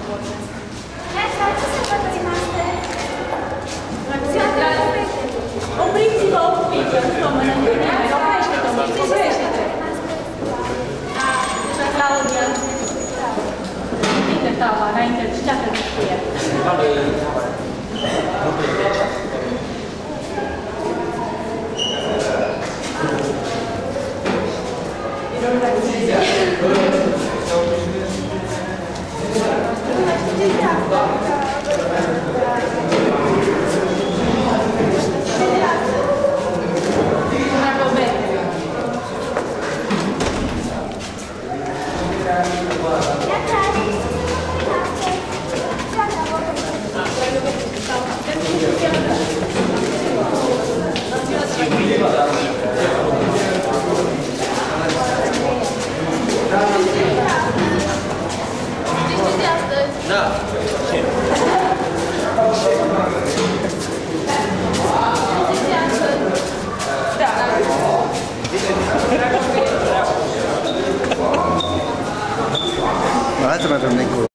Opriți-vă un pic, nu mănâncă nimeni. Oprește-te un pic, oprește-te. Claudia. Uite tava, înainte, ce-a trebuit cu el? Da. Hai să mergem de încolo.